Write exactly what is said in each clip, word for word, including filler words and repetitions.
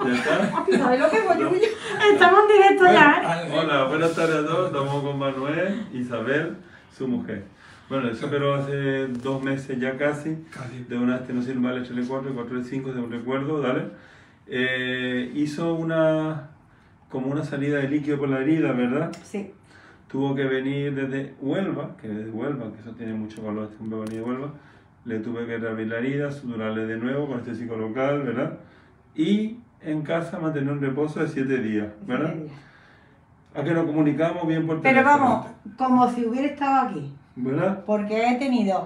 ¿Ya está? ¿Sabes lo que es bolillo? Estamos en directo ya, ¿eh? Hola, buenas tardes a todos. Estamos con Manuel, Isabel, su mujer. Bueno, él se operó hace dos meses ya casi, de una estenosis L L cuatro y cuatro L cinco, según recuerdo, ¿vale? Eh, hizo una, como una salida de líquido por la herida, ¿verdad? Sí. Tuvo que venir desde Huelva, que desde Huelva, que eso tiene mucho valor, este hombre venía de Huelva. Le tuve que reabrir la herida, suturarle de nuevo con este local, ¿verdad? Y en casa mantener un reposo de siete días, ¿verdad? Siete días. A que nos comunicamos bien por Pero teléfono. vamos, como si hubiera estado aquí. ¿Verdad? Porque he tenido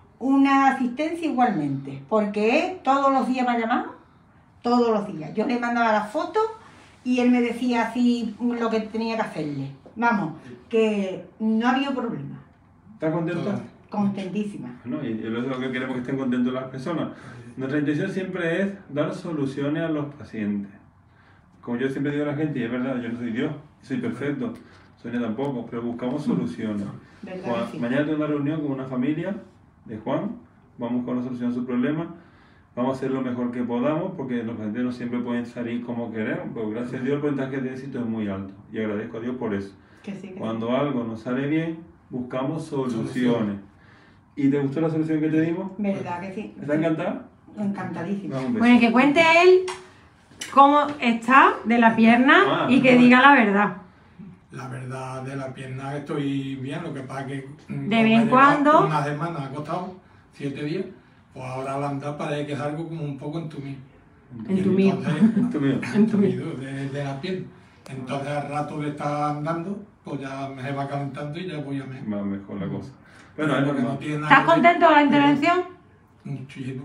una asistencia igualmente. Porque él todos los días me ha llamado, todos los días. Yo le mandaba las fotos y él me decía así lo que tenía que hacerle. Vamos, que no había problema. ¿Estás contento? Contentísima. No, y eso es lo que queremos, que estén contentos las personas. Nuestra intención siempre es dar soluciones a los pacientes. Como yo siempre digo a la gente, y es verdad, yo no soy Dios, soy perfecto, Sonia tampoco, pero buscamos soluciones. Juan, Sí. mañana tengo una reunión con una familia de Juan, vamos con la solución a su problema, vamos a hacer lo mejor que podamos, porque los pacientes no siempre pueden salir como queremos, pero gracias a Dios el porcentaje de éxito es muy alto, y agradezco a Dios por eso. Que sí, que Cuando sí. algo nos sale bien, buscamos soluciones. ¿Y te gustó la solución que te dimos? ¿Verdad que sí? ¿Estás encantada? Encantadísima. Dame un beso. Bueno, y que cuente él cómo está de la pierna Ah, y que no. diga la verdad. La verdad de la pierna estoy bien, lo que pasa es que mm, De vez en como cuando. una semana ha costado, siete días, pues ahora al andar parece que es algo como un poco entumido. Entumido. Entonces, Entumido. entumido de, de la pierna. Entonces al rato de estar andando, pues ya me se va calentando y ya voy a mejor. Va mejor la cosa. Bueno, es Porque normal. tiene nada ¿Estás que ver- contento con la intervención? Muchísimo.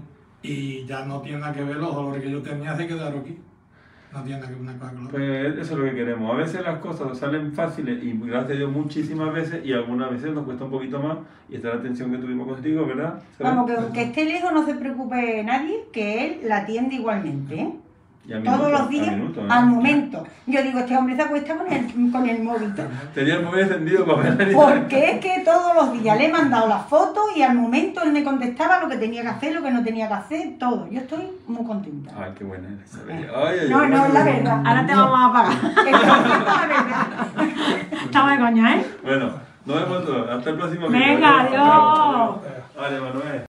Y ya no tiene nada que ver los dolores que yo tenía, se quedaron aquí. No tiene nada que ver una cosa con la otra. Pues eso es lo que queremos. A veces las cosas nos salen fáciles y gracias a Dios muchísimas veces, y algunas veces nos cuesta un poquito más, y esta es la atención que tuvimos contigo, ¿verdad? ¿Sabes? Vamos, que aunque esté lejos no se preocupe nadie, que él la atiende igualmente, ¿eh? Y a Todos minutos, los a días, minutos, ¿eh? al momento. Yo digo, este hombre se acuesta con el, con el móvil. Tenía el móvil encendido para ver. Porque es que todos los días le he mandado las fotos y al momento él me contestaba lo que tenía que hacer, lo que no tenía que hacer, todo. Yo estoy muy contenta. Ay, qué buena eres, Isabel. Ay, ay, No, ay, no, ay. es la verdad. Ahora te vamos a pagar. Es la verdad. Estamos de coña, ¿eh? Bueno, nos vemos todos. Hasta el próximo Venga, vídeo. adiós. Vale, Manuel.